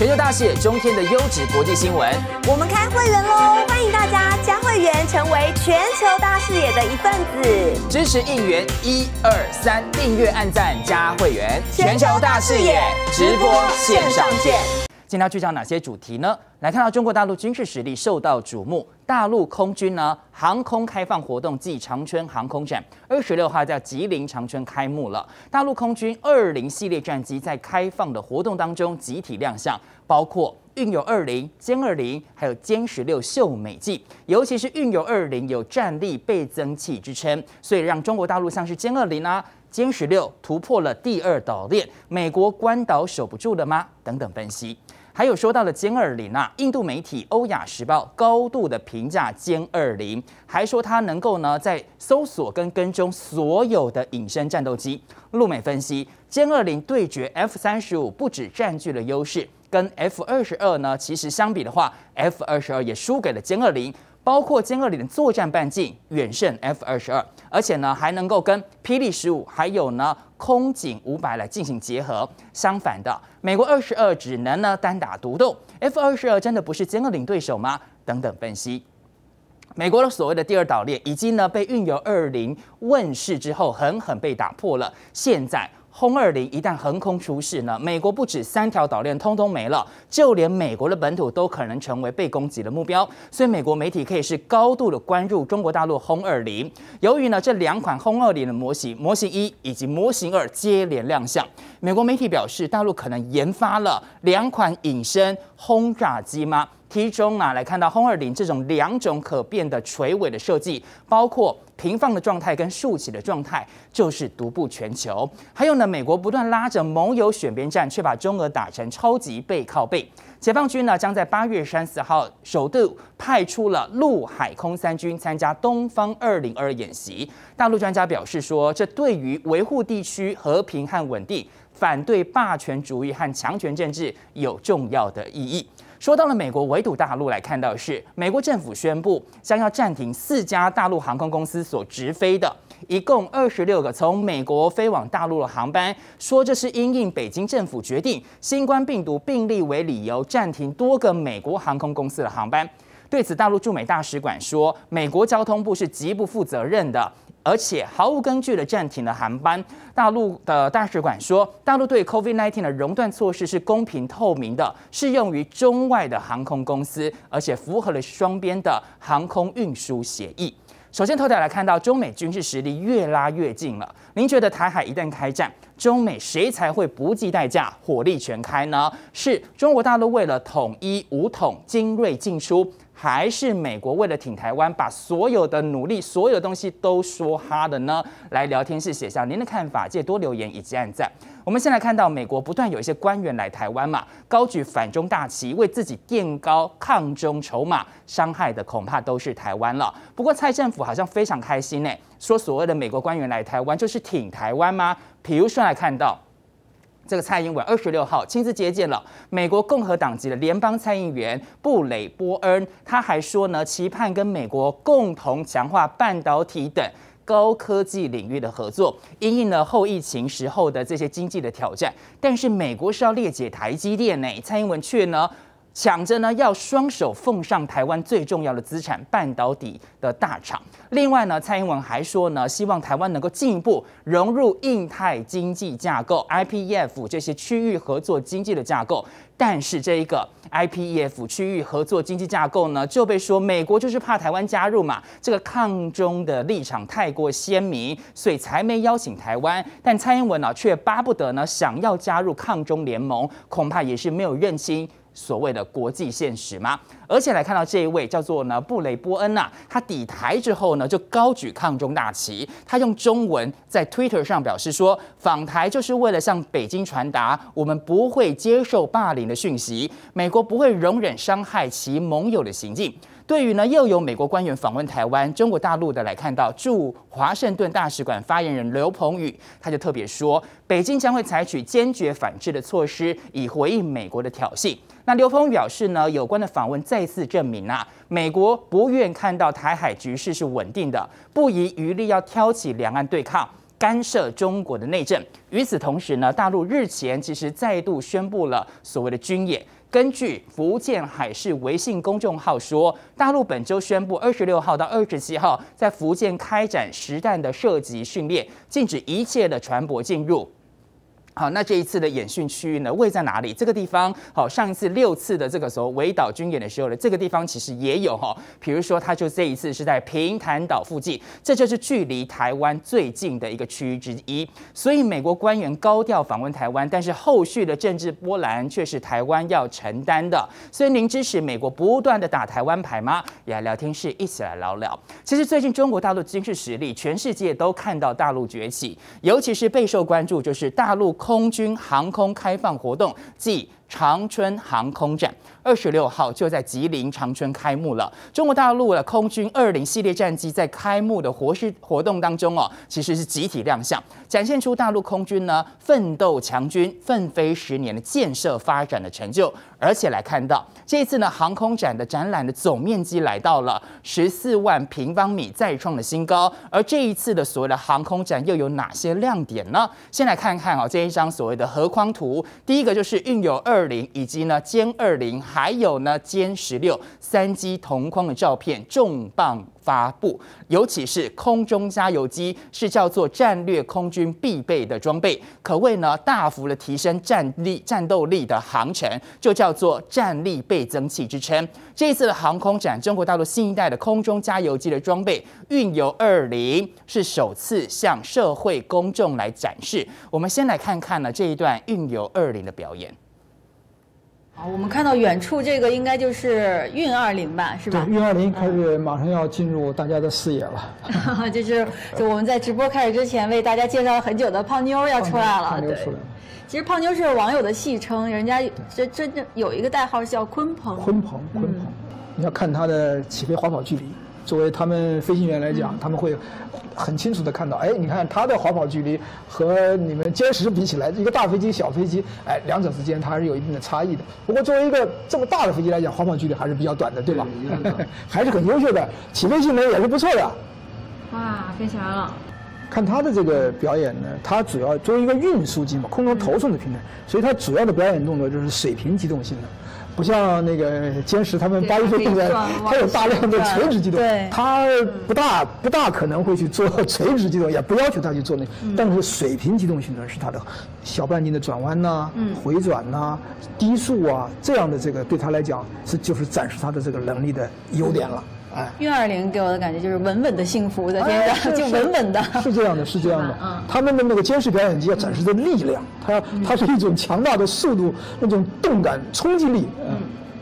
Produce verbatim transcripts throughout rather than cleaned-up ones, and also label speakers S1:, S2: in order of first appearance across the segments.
S1: 全球大视野，中天的优质国际新闻。
S2: 我们开会员喽！欢迎大家加会员，成为全球大视野的一份子。
S1: 支持应援一二三，订阅、按赞、加会员。全球大视野直播线上见。今天要聚焦哪些主题呢？来看到中国大陆军事实力受到瞩目，大陆空军呢航空开放活动暨长春航空展二十六号在吉林长春开幕了。大陆空军二零系列战机在开放的活动当中集体亮相，包括运油二零、歼二零，还有歼十六秀美技，尤其是运油二零有战力倍增器之称，所以让中国大陆像是歼二零啊、歼十六突破了第二岛链，美国关岛守不住了吗？等等分析。还有说到了歼二零啊，印度媒体《欧亚时报》高度的评价歼二零，还说它能够呢在搜索跟跟踪所有的隐身战斗机。陆美分析，歼二零对决 F 三十五不只占据了优势，跟 F 二十二呢其实相比的话 ，F 二十二也输给了歼二零。包括歼二零的作战半径远胜 F 二十二，而且呢还能够跟霹雳十五还有呢空警五百来进行结合。相反的，美国二十二只能呢单打独斗 ，F 二十二真的不是歼二零对手吗？等等分析。美国的所谓的第二岛链已经呢被运油二零问世之后狠狠被打破了，现在。轰二零一旦横空出世呢，美国不止三条岛链通通没了，就连美国的本土都可能成为被攻击的目标。所以美国媒体可以是高度的关注中国大陆轰二零。由于呢这两款轰二零的模型，模型一以及模型二接连亮相，美国媒体表示大陆可能研发了两款隐身轰炸机吗？其中啊，来看到轰二零这种两种可变的垂尾的设计，包括平放的状态跟竖起的状态，就是独步全球。还有呢，美国不断拉着盟友选边站，却把中俄打成超级背靠背。解放军呢，将在八月三十号首度派出了陆海空三军参加东方二零二演习。大陆专家表示说，这对于维护地区和平和稳定、反对霸权主义和强权政治有重要的意义。说到了美国围堵大陆，来看到的是美国政府宣布将要暂停四家大陆航空公司所直飞的一共二十六个从美国飞往大陆的航班，说这是因应北京政府决定新冠病毒病例为理由暂停多个美国航空公司的航班。对此，大陆驻美大使馆说，美国交通部是极不负责任的，而且毫无根据的暂停了航班。大陆的大使馆说，大陆对 COVID 十九 的熔断措施是公平透明的，适用于中外的航空公司，而且符合了双边的航空运输协议。首先，头条来看到中美军事实力越拉越近了。您觉得台海一旦开战，中美谁才会不计代价火力全开呢？是中国大陆为了统一武统精锐进出，还是美国为了挺台湾，把所有的努力、所有的东西都说哈的呢？来聊天室写下您的看法，记得多留言以及按赞。我们先来看到美国不断有一些官员来台湾嘛，高举反中大旗，为自己垫高抗中筹码，伤害的恐怕都是台湾了。不过蔡政府好像非常开心呢，说所谓的美国官员来台湾就是挺台湾吗？比如说来看到。这个蔡英文二十六号亲自接见了美国共和党籍的联邦参议员布雷波恩，他还说呢，期盼跟美国共同强化半导体等高科技领域的合作，因应了后疫情时候的这些经济的挑战。但是美国是要裂解台积电呢，蔡英文却呢。抢着呢，要双手奉上台湾最重要的资产——半导体的大厂。另外呢，蔡英文还说呢，希望台湾能够进一步融入印太经济架构 （I P E F） 这些区域合作经济的架构。但是这一个 I P E F 区域合作经济架构呢，就被说美国就是怕台湾加入嘛，这个抗中的立场太过鲜明，所以才没邀请台湾。但蔡英文呢，却巴不得呢，想要加入抗中联盟，恐怕也是没有认清。所谓的国际现实吗？而且来看到这一位叫做呢布雷波恩呐、啊，他抵台之后呢，就高举抗中大旗。他用中文在 Twitter 上表示说，访台就是为了向北京传达，我们不会接受霸凌的讯息，美国不会容忍伤害其盟友的行径。对于呢，又有美国官员访问台湾，中国大陆的来看到驻华盛顿大使馆发言人刘鹏宇，他就特别说，北京将会采取坚决反制的措施，以回应美国的挑衅。那刘鹏宇表示呢，有关的访问再次证明啊，美国不愿看到台海局势是稳定的，不遗余力要挑起两岸对抗。干涉中国的内政。与此同时呢，大陆日前其实再度宣布了所谓的军演。 根据福建海事微信公众号说，大陆本周宣布，二十六号到二十七号在福建开展实弹的射击训练，禁止一切的船舶进入。好，那这一次的演训区域呢，位在哪里？这个地方，好，上一次六次的这个时候围岛军演的时候呢，这个地方其实也有哈，比如说，它就这一次是在平潭岛附近，这就是距离台湾最近的一个区域之一。所以，美国官员高调访问台湾，但是后续的政治波澜却是台湾要承担的。所以，您支持美国不断的打台湾牌吗？也来聊天室一起来聊聊。其实，最近中国大陆军事实力，全世界都看到大陆崛起，尤其是备受关注，就是大陆空军航空开放活动，即长春航空展，二十六号就在吉林长春开幕了。中国大陆的空军二零系列战机在开幕的活事活动当中哦，其实是集体亮相，展现出大陆空军呢奋斗强军、奋飞十年的建设发展的成就。而且来看到这一次呢，航空展的展览的总面积来到了十四万平方米，再创了新高。而这一次的所谓的航空展又有哪些亮点呢？先来看看啊、哦、这一张所谓的河框图。第一个就是运油二零以及呢歼二零，还有呢歼十六三机同框的照片重磅发布，尤其是空中加油机是叫做战略空军必备的装备，可谓呢大幅的提升战力、战斗力的航程，就叫做战力倍增器之称。这一次的航空展，中国大陆新一代的空中加油机的装备运油二零是首次向社会公众来展示。我们先来看看呢这一段运油二零的表演。
S3: 好，我们看到远处这个应该就是运二零吧，是吧？
S4: 对，运二零开始马上要进入大家的视野了。
S3: 就是就我们在直播开始之前为大家介绍了很久的胖妞要出来了，
S4: 胖妞出来了。
S3: 其实胖妞是网友的戏称，人家这真正有一个代号叫鲲鹏。
S4: 鲲鹏，鲲鹏，嗯、你要看它的起飞滑跑距离。作为他们飞行员来讲，嗯、他们会很清楚的看到，哎，你看它的滑跑距离和你们歼十比起来，一个大飞机、小飞机，哎，两者之间它还是有一定的差异的。不过作为一个这么大的飞机来讲，滑跑距离还是比较短的，对吧？对还是很优秀的，起飞性能也是不错的。
S3: 哇，飞起来了！
S4: 看它的这个表演呢，它主要作为一个运输机嘛，空中投送的平台，所以它主要的表演动作就是水平机动性的。不像那个歼十，他们八一飞动作，它有大量的垂直机动，它不大不大可能会去做垂直机动，也不要求它去做那。嗯、但是水平机动性呢，是它的小半径的转弯呐、啊、嗯、回转呐、啊、低速啊这样的这个对它来讲是就是展示它的这个能力的优点了。哎，
S3: 运二零给我的感觉就是稳稳的幸福在天上，哎、就稳稳的。
S4: 是这样的，是这样的。嗯，他们的那个歼十表演机要展示的力量，它它是一种强大的速度，那种动感、冲击力。嗯。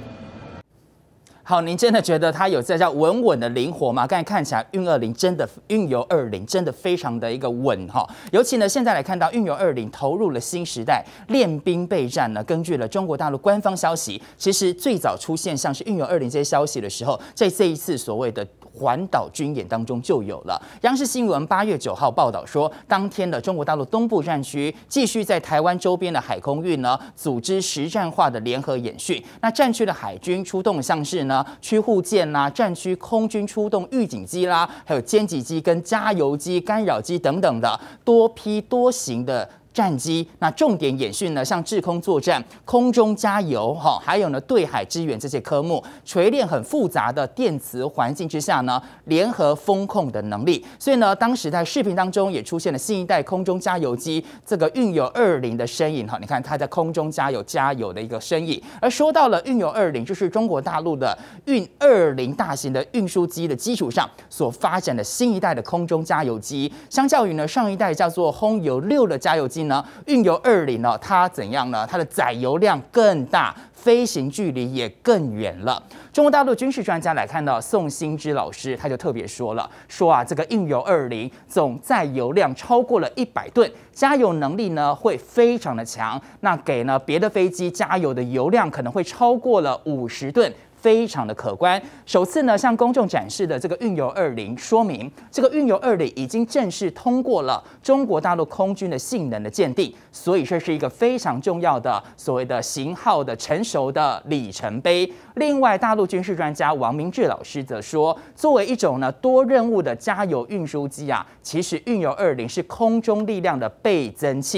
S1: 好，您真的觉得它有这叫稳稳的灵活吗？刚才看起来运二零真的运油二零真的非常的一个稳哈，尤其呢现在来看到运油二零投入了新时代练兵备战呢。根据了中国大陆官方消息，其实最早出现像是运油二零这些消息的时候，在这一次所谓的环岛军演当中就有了。央视新闻八月九号报道说，当天的中国大陆东部战区继续在台湾周边的海空域呢组织实战化的联合演训。那战区的海军出动像是呢驱护舰啦，战区空军出动预警机啦，还有歼击机跟加油机、干扰机等等的多批多型的战机。那重点演训呢，像制空作战、空中加油，哈，还有呢对海支援这些科目，锤炼很复杂的电磁环境之下呢，联合风控的能力。所以呢，当时在视频当中也出现了新一代空中加油机这个运油二零的身影，哈，你看它在空中加油加油的一个身影。而说到了运油二零，就是中国大陆的运二零大型的运输机的基础上所发展的新一代的空中加油机。相较于呢上一代叫做轰油六的加油机呢，运油二零呢，它怎样呢？它的载油量更大，飞行距离也更远了。中国大陆军事专家来看到宋新之老师，他就特别说了，说啊，这个运油二零总载油量超过了一百吨，加油能力呢会非常的强。那给呢别的飞机加油的油量可能会超过了五十吨。非常的可观。首次呢向公众展示的这个运油二零，说明这个运油二零已经正式通过了中国大陆空军的性能的鉴定，所以这是一个非常重要的所谓的型号的成熟的里程碑。另外，大陆军事专家王明志老师则说，作为一种呢多任务的加油运输机啊，其实运油二零是空中力量的倍增器。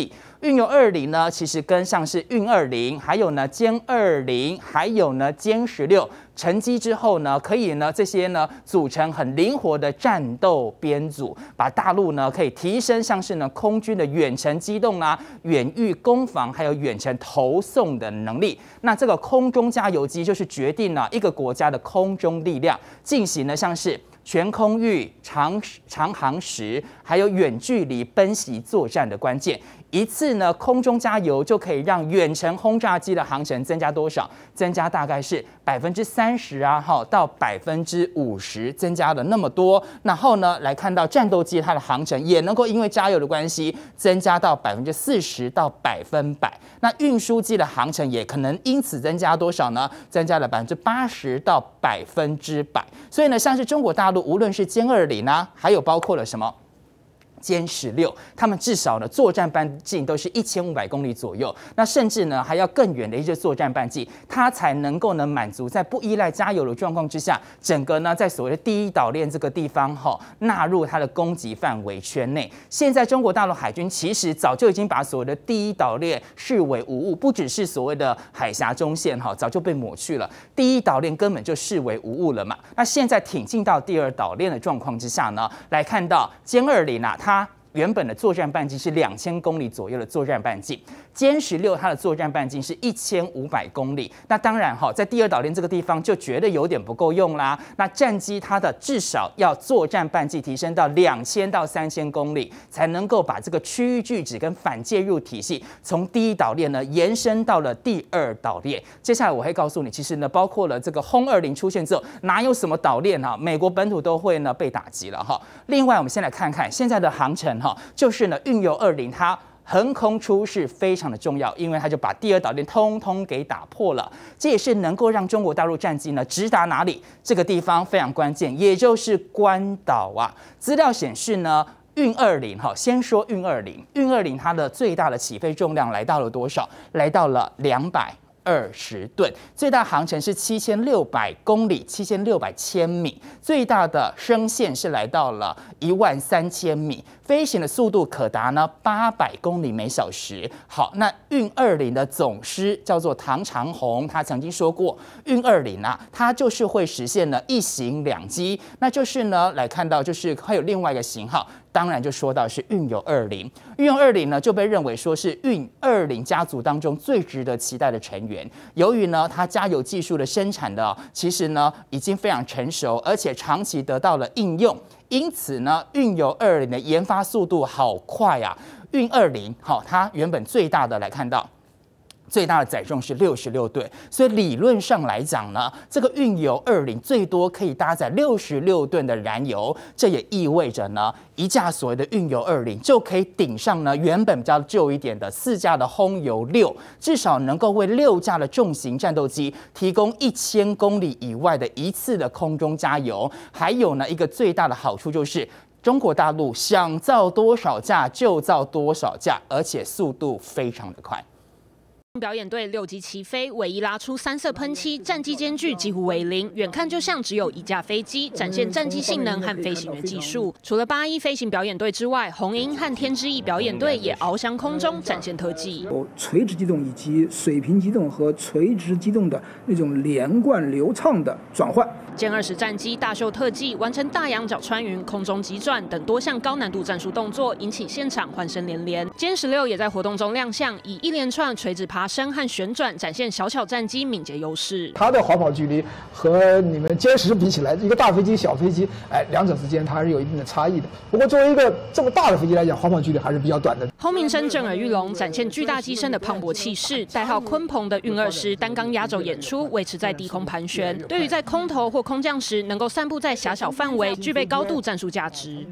S1: 运油二零呢，其实跟像是运二零，还有呢歼二零，还有呢歼十六。成机之后呢，可以呢这些呢组成很灵活的战斗编组，把大陆呢可以提升像是呢空军的远程机动啦、远域攻防，还有远程投送的能力。那这个空中加油机就是决定了一个国家的空中力量进行呢像是全空域、长长航时，还有远距离奔袭作战的关键。一次呢，空中加油就可以让远程轰炸机的航程增加多少？增加大概是百分之三十啊，哈，到百分之五十，增加了那么多。然后呢，来看到战斗机它的航程也能够因为加油的关系，增加到百分之四十到百分百。那运输机的航程也可能因此增加多少呢？增加了百分之八十到百分之百。所以呢，像是中国大陆，无论是歼二零啊，还有包括了什么？歼十六，他们至少呢作战半径都是一千五百公里左右，那甚至呢还要更远的一些作战半径，它才能够呢满足在不依赖加油的状况之下，整个呢在所谓的第一岛链这个地方哈、哦、纳入它的攻击范围圈内。现在中国大陆海军其实早就已经把所谓的第一岛链视为无物，不只是所谓的海峡中线哈、哦、早就被抹去了，第一岛链根本就视为无物了嘛。那现在挺进到第二岛链的状况之下呢，来看到歼二零啊，它原本的作战半径是两千公里左右的作战半径，歼十六它的作战半径是一千五百公里。那当然哈，在第二岛链这个地方就觉得有点不够用啦。那战机它的至少要作战半径提升到两千到三千公里，才能够把这个区域拒止跟反介入体系从第一岛链呢延伸到了第二岛链。接下来我会告诉你，其实呢，包括了这个轰二零出现之后，哪有什么岛链啊？美国本土都会呢被打击了哈。另外，我们先来看看现在的航程。就是呢，运油二零它横空出世非常的重要，因为它就把第二岛链通通给打破了。这也是能够让中国大陆战机呢直达哪里这个地方非常关键，也就是关岛啊。资料显示呢，运二零哈，先说运二零，运二零它的最大的起飞重量来到了多少？来到了两百二十吨，最大航程是七千六百公里，七千六百千米，最大的升限是来到了一万三千米，飞行的速度可达呢八百公里每小时。好，那运二零的总师叫做唐长红，他曾经说过，运二零啊，它就是会实现了一型两机，那就是呢来看到就是会有另外一个型号。当然就说到是运油二零，运油二零呢就被认为说是运二零家族当中最值得期待的成员。由于呢它加油技术的生产的其实呢已经非常成熟，而且长期得到了应用，因此呢运油二零的研发速度好快啊！运二零好，它原本最大的来看到。最大的载重是六十六吨，所以理论上来讲呢，这个运油二零最多可以搭载六十六吨的燃油，这也意味着呢，一架所谓的运油二零就可以顶上呢原本比较旧一点的四架的轰油六，至少能够为六架的重型战斗机提供一千公里以外的一次的空中加油。还有呢，一个最大的好处就是。中国大陆想造多少架就造多少架，而且速度非常的快。
S5: 表演队六级起飞，尾翼拉出三色喷漆，战机间距几乎为零，远看就像只有一架飞机，展现战机性能和飞行员技术。除了八一飞行表演队之外，红鹰和天之翼表演队也翱翔空中展现特技，
S4: 有垂直机动以及水平机动和垂直机动的那种连贯流畅的转换。
S5: 歼二十战机大秀特技，完成大仰角穿云、空中急转等多项高难度战术动作，引起现场欢声连连。歼十六也在活动中亮相，以一连串垂直爬升和旋转展现小巧战机敏捷优势。
S4: 它的滑跑距离和你们歼十比起来，一个大飞机、小飞机，哎，两者之间它还是有一定的差异的。不过作为一个这么大的飞机来讲，滑跑距离还是比较短的。
S5: 轰鸣声震耳欲聋，展现巨大机身的磅礴气势。代号鲲鹏的运二十单缸压轴演出，维持在低空盘旋，对于在空投或空降时能够散布在狭小范围，具备高度战术价值。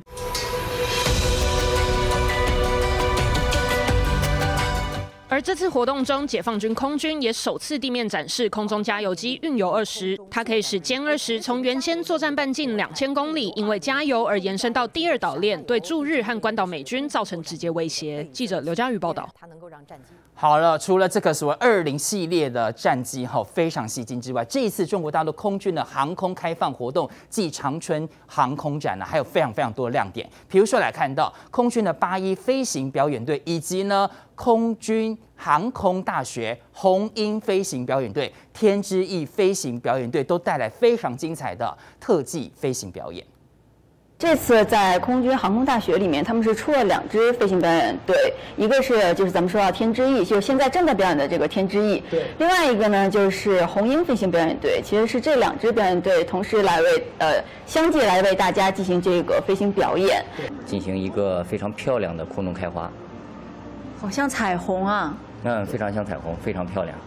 S5: 而这次活动中，解放军空军也首次地面展示空中加油机运油二十，它可以使歼二十从原先作战半径两千公里，因为加油而延伸到第二岛链，对驻日和关岛美军造成直接威胁。记者刘佳瑜报道。
S1: 好了，除了这个所谓二零系列的战机哈非常吸睛之外，这一次中国大陆空军的航空开放活动暨长春航空展呢，还有非常非常多的亮点。比如说来看到空军的八一飞行表演队，以及呢空军航空大学红鹰飞行表演队、天之翼飞行表演队都带来非常精彩的特技飞行表演。
S3: 这次在空军航空大学里面，他们是出了两支飞行表演队，一个是就是咱们说到天之翼，就是现在正在表演的这个天之翼，对。另外一个呢就是红鹰飞行表演队，其实是这两支表演队同时来为呃相继来为大家进行这个飞行表演，
S6: 进行一个非常漂亮的空中开花，
S3: 好像彩虹啊。
S6: 嗯，非常像彩虹，非常漂亮，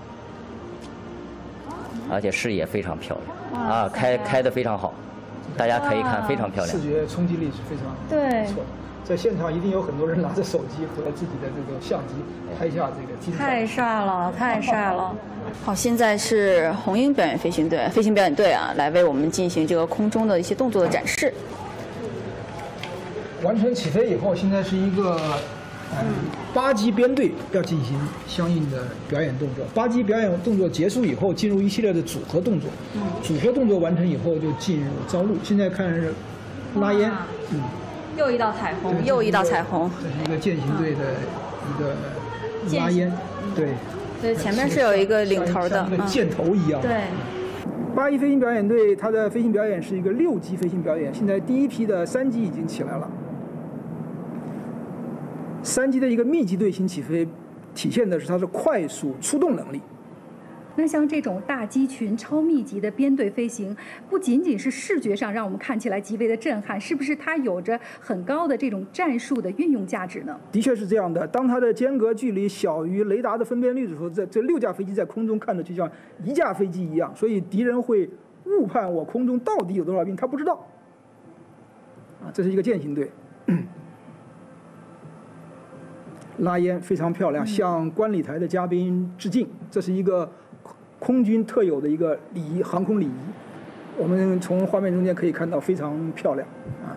S6: 而且视野非常漂亮啊，开开得非常好。大家可以看，非常漂亮，
S4: 视觉冲击力是非常不错。在现场一定有很多人拿着手机和自己的这个相机拍下这个精彩。
S3: 太帅了，太帅了！好，现在是红鹰表演飞行队、飞行表演队啊，来为我们进行这个空中的一些动作的展示。
S4: 完成起飞以后，现在是一个嗯八机编队要进行相应的表演动作。八机表演动作结束以后，进入一系列的组合动作。嗯、组合动作完成以后，就进入着陆。现在看是拉烟，嗯，
S3: 又一道彩虹，又一道彩虹。
S4: 这是一个践行队的一个拉烟，对。
S3: 对，前面是有一个领头的，
S4: 像一个箭头一样。
S3: 对。
S4: 八一飞行表演队，它的飞行表演是一个六机飞行表演，现在第一批的三机已经起来了。三机的一个密集队形起飞，体现的是它的快速出动能力。
S7: 那像这种大机群、超密集的编队飞行，不仅仅是视觉上让我们看起来极为的震撼，是不是它有着很高的这种战术的运用价值呢？
S4: 的确是这样的。当它的间隔距离小于雷达的分辨率的时候，在这六架飞机在空中看着就像一架飞机一样，所以敌人会误判我空中到底有多少兵，他不知道。啊，这是一个践行队。拉烟非常漂亮，向观礼台的嘉宾致敬。这是一个空军特有的一个礼仪，航空礼仪。我们从画面中间可以看到，非常漂亮啊。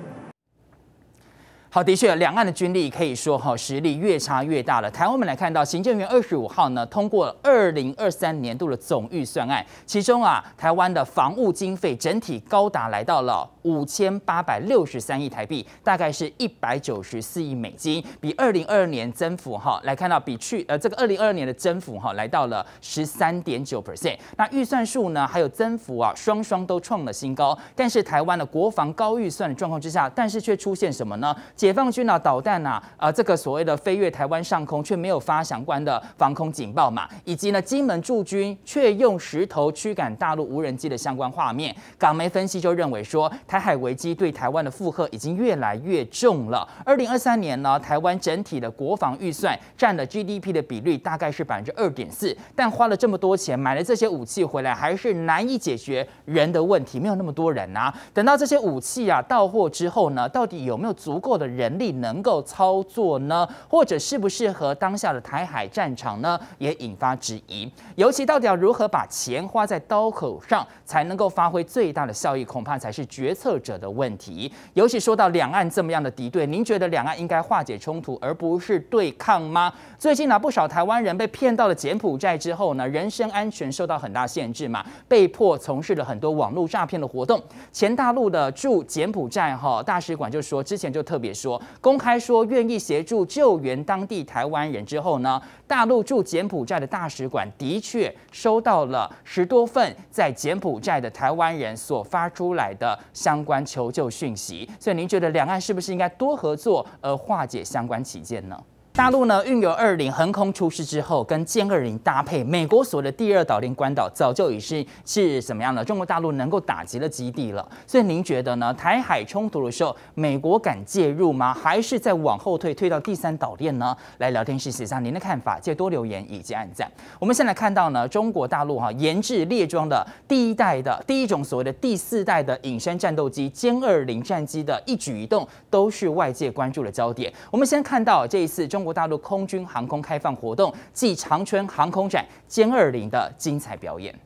S1: 好，的确，两岸的军力可以说哈实力越差越大了。台湾我们来看到，行政院二十五号呢通过了二零二三年度的总预算案，其中啊台湾的防务经费整体高达来到了五千八百六十三亿台币，大概是一百九十四亿美金，比二零二二年增幅哈来看到比去呃这个二零二二年的增幅哈来到了十三点九 percent。那预算数呢还有增幅啊双双都创了新高，但是台湾的国防高预算的状况之下，但是却出现什么呢？解放军啊，导弹啊，呃，这个所谓的飞越台湾上空，却没有发相关的防空警报嘛，以及呢，金门驻军却用石头驱赶大陆无人机的相关画面。港媒分析就认为说，台海危机对台湾的负荷已经越来越重了。二零二三年呢，台湾整体的国防预算占了 G D P 的比率大概是百分之二点四，但花了这么多钱买了这些武器回来，还是难以解决人的问题，没有那么多人啊。等到这些武器啊到货之后呢，到底有没有足够的人力能够操作呢？或者适不适合当下的台海战场呢？也引发质疑。尤其到底要如何把钱花在刀口上，才能够发挥最大的效益，恐怕才是决策者的问题。尤其说到两岸这么样的敌对，您觉得两岸应该化解冲突，而不是对抗吗？最近呢、啊，不少台湾人被骗到了柬埔寨之后呢，人身安全受到很大限制嘛，被迫从事了很多网络诈骗的活动。前大陆的驻柬埔寨哈大使馆就说，之前就特别说。公开说愿意协助救援当地台湾人之后呢，大陆驻柬埔寨的大使馆的确收到了十多份在柬埔寨的台湾人所发出来的相关求救讯息。所以您觉得两岸是不是应该多合作，而化解相关起见呢？大陆呢，运油二零横空出世之后，跟歼二零搭配，美国所的第二岛链关岛早就已是是怎么样呢？中国大陆能够打击的基地了。所以您觉得呢？台海冲突的时候，美国敢介入吗？还是再往后退，退到第三岛链呢？来聊天室写下您的看法，借多留言以及按赞。我们先来看到呢，中国大陆哈研制列装的第一代的第一种所谓的第四代的隐身战斗机歼二零战机的一举一动，都是外界关注的焦点。我们先看到这一次中国大陆空军航空开放活动暨长春航空展歼二零的精彩表演。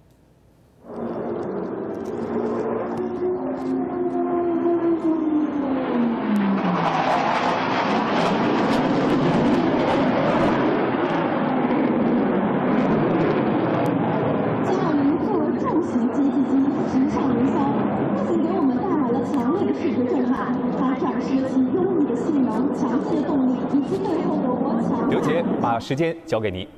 S8: 刘杰，把时间交给您。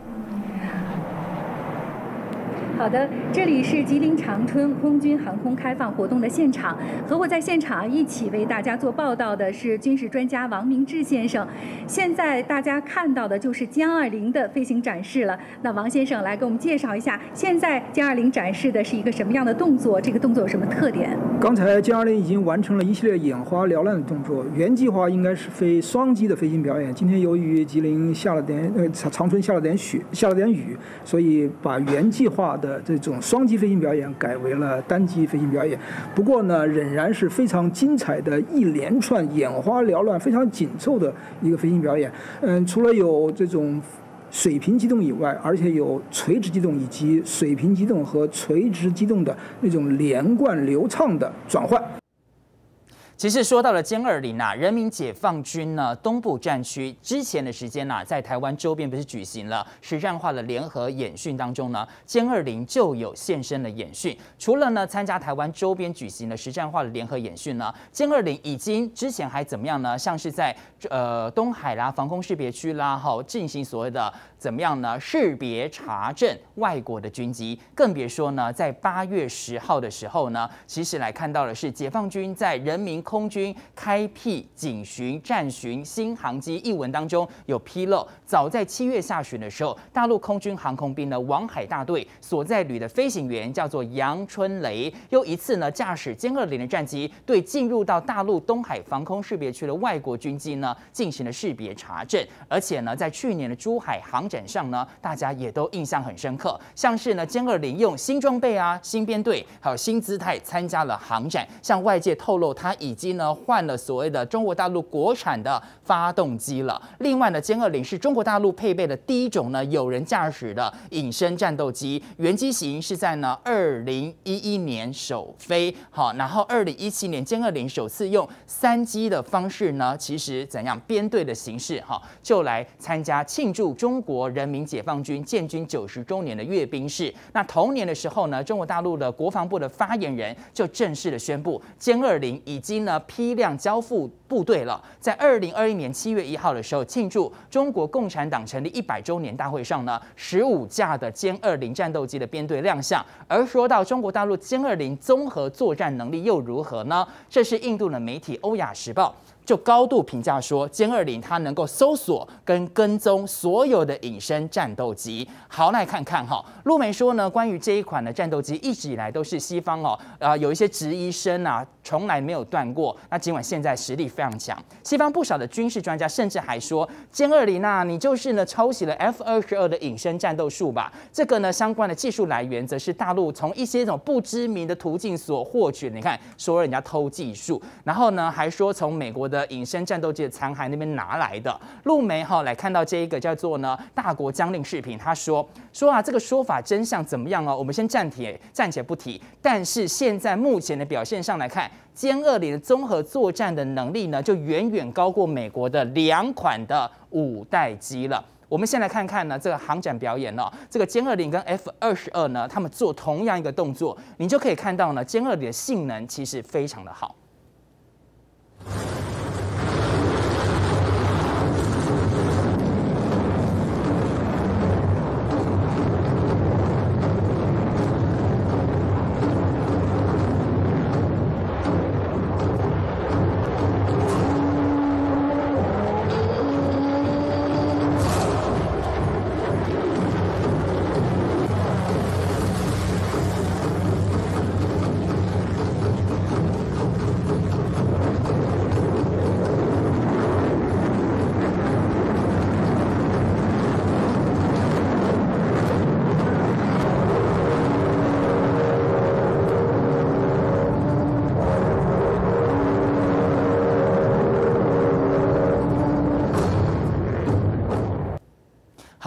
S7: 好的，这里是吉林长春空军航空开放活动的现场，和我在现场一起为大家做报道的是军事专家王明志先生。现在大家看到的就是歼二零的飞行展示了。那王先生来给我们介绍一下，现在歼二零展示的是一个什么样的动作？这个动作有什么特点？
S4: 刚才歼二零已经完成了一系列眼花缭乱的动作，原计划应该是飞双机的飞行表演。今天由于吉林下了点呃长春下了点雪，下了点雨，所以把原计划的这种双机飞行表演改为了单机飞行表演，不过呢，仍然是非常精彩的一连串眼花缭乱、非常紧凑的一个飞行表演。嗯，除了有这种水平机动以外，而且有垂直机动以及水平机动和垂直机动的那种连贯流畅的转换。
S1: 其实说到了歼二零啊，人民解放军呢东部战区之前的时间呐、啊，在台湾周边不是举行了实战化的联合演训当中呢，歼二零就有现身的演训。除了呢参加台湾周边举行的实战化的联合演训呢，歼二零已经之前还怎么样呢？像是在呃东海啦、防空识别区啦，哈进行所谓的怎么样呢？识别查证外国的军机，更别说呢，在八月十号的时候呢，其实来看到的是解放军在人民空军开辟警巡、战巡新航机一文当中有披露，早在七月下旬的时候，大陆空军航空兵的王海大队所在旅的飞行员叫做杨春雷，又一次呢驾驶歼二零的战机，对进入到大陆东海防空识别区的外国军机呢进行了识别查证，而且呢，在去年的珠海航展上呢，大家也都印象很深刻，像是呢歼二零用新装备啊、新编队还有新姿态参加了航展，向外界透露它已经呢换了所谓的中国大陆国产的发动机了。另外呢，歼二零是中国大陆配备的第一种呢有人驾驶的隐身战斗机，原机型是在呢二零一一年首飞，好，然后二零一七年歼二零首次用三机的方式呢，其实怎样编队的形式，哈，就来参加庆祝中国人民解放军建军九十周年的阅兵式。那同年的时候呢，中国大陆的国防部的发言人就正式的宣布，歼二零已经呢批量交付部队了。在二零二一年七月一号的时候，庆祝中国共产党成立一百周年大会上呢，十五架的歼二零战斗机的编队亮相。而说到中国大陆歼二零综合作战能力又如何呢？这是印度的媒体《欧亚时报》就高度评价说，歼二零它能够搜索跟跟踪所有的隐身战斗机。好，来看看哈，陆媒说呢，关于这一款的战斗机，一直以来都是西方哦，呃，有一些质疑声啊，从来没有断过。那尽管现在实力非常强，西方不少的军事专家甚至还说，歼二零啊，你就是呢抄袭了 F 二十二的隐身战斗术吧？这个呢相关的技术来源，则是大陆从一些这种不知名的途径所获取的。你看，说人家偷技术，然后呢还说从美国的隐身战斗机的残骸那边拿来的。陆媒哈来看到这一个叫做呢大国将令视频，他说说啊这个说法真相怎么样哦？我们先暂且暂且不提，但是现在目前的表现上来看，歼二零的综合作战的能力呢，就远远高过美国的两款的五代机了。我们先来看看呢这个航展表演呢，这个歼二零跟 F 二十二呢，他们做同样一个动作，你就可以看到呢歼二零的性能其实非常的好。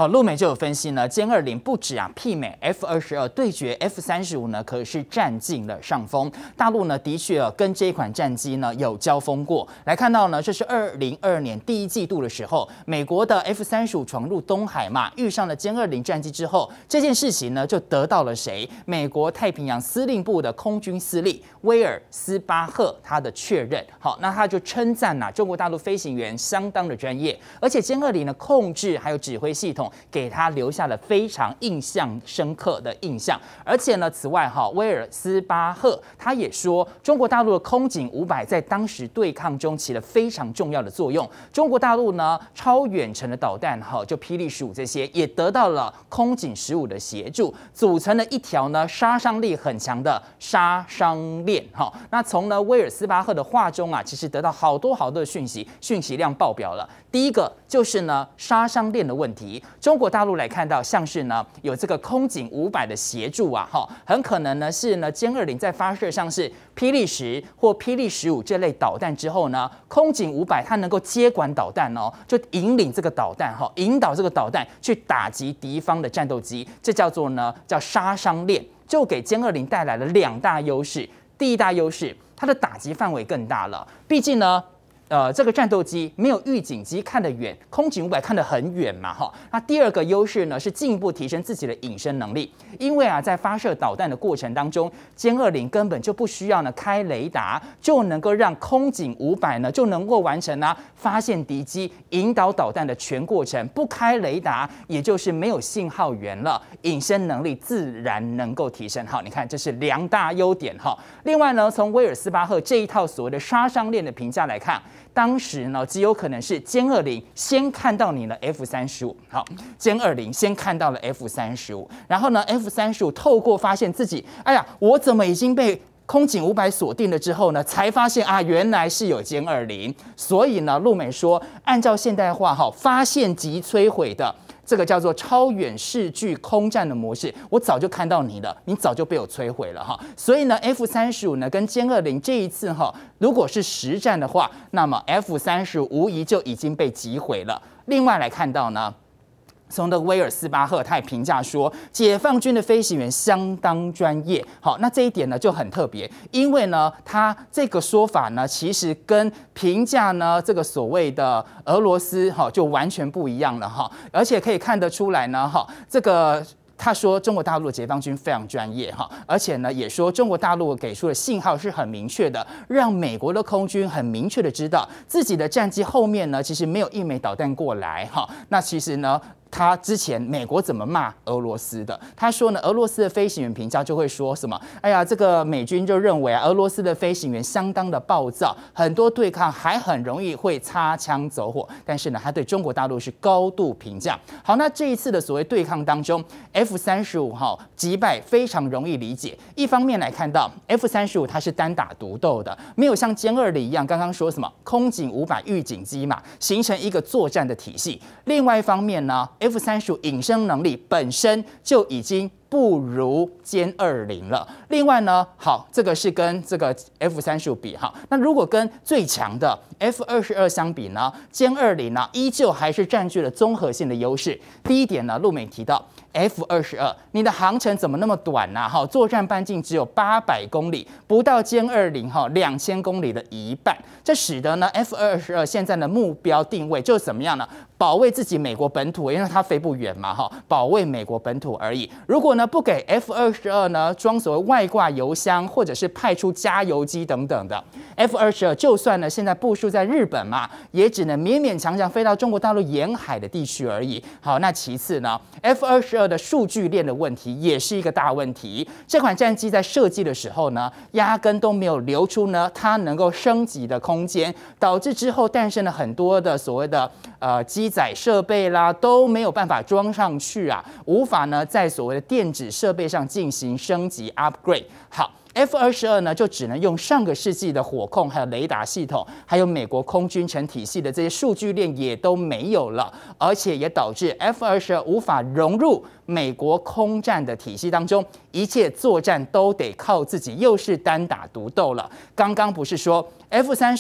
S1: 好，陆媒就有分析呢，歼二零不止啊媲美 F 二十二，对决 F 三十五呢，可是占尽了上风。大陆呢，的确啊跟这一款战机呢有交锋过。来看到呢，这是二零二二年第一季度的时候，美国的 F 三十五闯入东海嘛，遇上了歼二零战机之后，这件事情呢就得到了谁？美国太平洋司令部的空军司令威尔斯巴赫他的确认。好，那他就称赞呐、啊，中国大陆飞行员相当的专业，而且歼二零呢控制还有指挥系统。给他留下了非常印象深刻的印象，而且呢，此外哈，威尔斯巴赫他也说，中国大陆的空警五百在当时对抗中起了非常重要的作用。中国大陆呢，超远程的导弹哈，就霹雳十五这些，也得到了空警十五的协助，组成了一条呢杀伤力很强的杀伤链哈。那从呢威尔斯巴赫的话中啊，其实得到好多好多的讯息，讯息量爆表了。第一个就是呢杀伤链的问题。中国大陆来看到，像是呢有这个空警五百的协助啊，哈，很可能呢是呢歼二零在发射像是霹雳十或霹雳十五这类导弹之后呢，空警五百它能够接管导弹哦，就引领这个导弹哈，引导这个导弹去打击敌方的战斗机，这叫做呢叫杀伤链，就给歼二零带来了两大优势。第一大优势，它的打击范围更大了，毕竟呢。呃，这个战斗机没有预警机看得远，空警五百看得很远嘛，哈。那第二个优势呢，是进一步提升自己的隐身能力，因为啊，在发射导弹的过程当中，歼二零根本就不需要呢开雷达，就能够让空警五百呢就能够完成啊发现敌机、引导导弹的全过程，不开雷达，也就是没有信号源了，隐身能力自然能够提升。好，你看这是两大优点哈。另外呢，从威尔斯巴赫这一套所谓的杀伤链的评价来看。当时呢，极有可能是歼二零先看到你的 F 三十五，好，歼二零先看到了 F 三十五，然后呢 ，F 三十五透过发现自己，哎呀，我怎么已经被空警五百锁定了之后呢，才发现啊，原来是有歼二零，所以呢，陆美说，按照现代化哈，发现即摧毁的。这个叫做超远视距空战的模式，我早就看到你了，你早就被我摧毁了哈。所以呢 ，F 三十五呢跟歼二零这一次哈，如果是实战的话，那么 F 三十五无疑就已经被击毁了。另外来看到呢。从的威尔斯巴赫他也评价说，解放军的飞行员相当专业。好，那这一点呢就很特别，因为呢，他这个说法呢，其实跟评价呢这个所谓的俄罗斯哈就完全不一样了哈，而且可以看得出来呢哈，这个。他说，中国大陆的解放军非常专业哈，而且呢，也说中国大陆给出的信号是很明确的，让美国的空军很明确的知道自己的战机后面呢，其实没有一枚导弹过来哈。那其实呢。他之前美国怎么骂俄罗斯的？他说呢，俄罗斯的飞行员评价就会说什么？哎呀，这个美军就认为啊，俄罗斯的飞行员相当的暴躁，很多对抗还很容易会擦枪走火。但是呢，他对中国大陆是高度评价。好，那这一次的所谓对抗当中 ，F 三十五哈击败非常容易理解。一方面来看到 F 三十五它是单打独斗的，没有像歼二零一样刚刚说什么空警五百预警机嘛，形成一个作战的体系。另外一方面呢？F 三十五隐身能力本身就已经不如歼二零了。另外呢，好，这个是跟这个 F 三十五比哈。那如果跟最强的 F 二十二相比呢，歼二零呢依旧还是占据了综合性的优势。第一点呢，陆美提到 F 二十二，你的航程怎么那么短呢、啊？哈，作战半径只有八百公里，不到歼二零哈两千公里的一半。这使得呢 F 二十二现在的目标定位就是怎么样呢？保卫自己美国本土，因为它飞不远嘛，哈，保卫美国本土而已。如果呢不给 F 二十二呢装所谓外挂油箱，或者是派出加油机等等的 F 二十二，就算呢现在部署在日本嘛，也只能勉勉强强飞到中国大陆沿海的地区而已。好，那其次呢 ，F 二十二的数据链的问题也是一个大问题。这款战机在设计的时候呢，压根都没有留出呢它能够升级的空间，导致之后诞生了很多的所谓的呃机载设备啦都没有办法装上去啊，无法呢在所谓的电子设备上进行升级 upgrade。好。F 二十二呢，就只能用上个世纪的火控，还有雷达系统，还有美国空军成体系的这些数据链也都没有了，而且也导致 F 二十二无法融入美国空战的体系当中，一切作战都得靠自己，又是单打独斗了。刚刚不是说 F 三十五？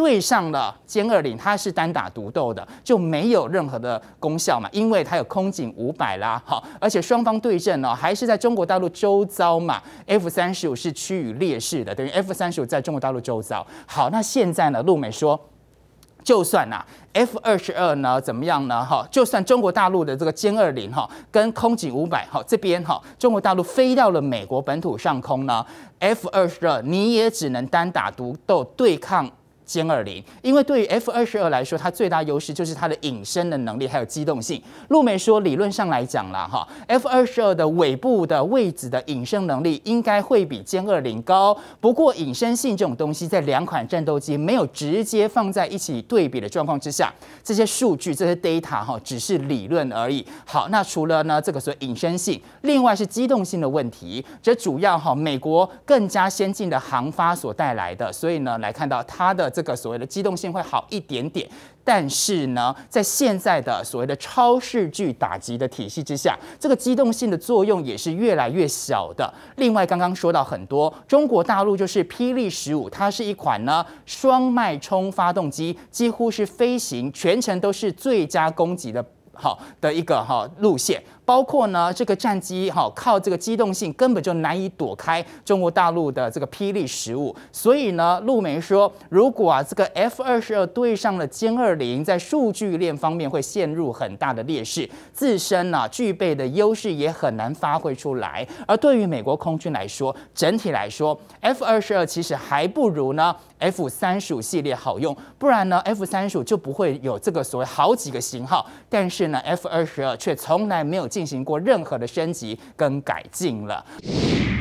S1: 对上了歼二零，它是单打独斗的，就没有任何的功效嘛，因为它有空警五百啦，好，而且双方对阵呢还是在中国大陆周遭嘛 ，F 三十五是趋于劣势的，等于 F 三十五在中国大陆周遭。好，那现在呢，陆美说。就算呐、啊、F 二十二呢怎么样呢？哈，就算中国大陆的这个歼二零哈跟空警五百哈这边哈，中国大陆飞到了美国本土上空呢 ，F 二十二你也只能单打独斗对抗。歼二零，因为对于 F 二十二来说，它最大优势就是它的隐身的能力还有机动性。陆美说，理论上来讲啦，哈 ，F 二十二的尾部的位置的隐身能力应该会比歼二零高。不过，隐身性这种东西，在两款战斗机没有直接放在一起对比的状况之下，这些数据、这些 data 哈，只是理论而已。好，那除了呢这个所谓隐身性，另外是机动性的问题，这主要哈美国更加先进的航发所带来的，所以呢来看到它的这个所谓的机动性会好一点点，但是呢，在现在的所谓的超视距打击的体系之下，这个机动性的作用也是越来越小的。另外，刚刚说到很多，中国大陆就是霹雳十五，它是一款呢双脉冲发动机，几乎是飞行全程都是最佳攻击的。好的一个哈路线，包括呢这个战机哈靠这个机动性根本就难以躲开中国大陆的这个霹雳十五，所以呢陆媒说，如果啊这个 F 二十二对上了歼二零，在数据链方面会陷入很大的劣势，自身呢、啊、具备的优势也很难发挥出来。而对于美国空军来说，整体来说 F 二十二其实还不如呢 F 三十五系列好用，不然呢 F 三十五就不会有这个所谓好几个型号，但是呢 F 二十二却从来没有进行过任何的升级跟改进了。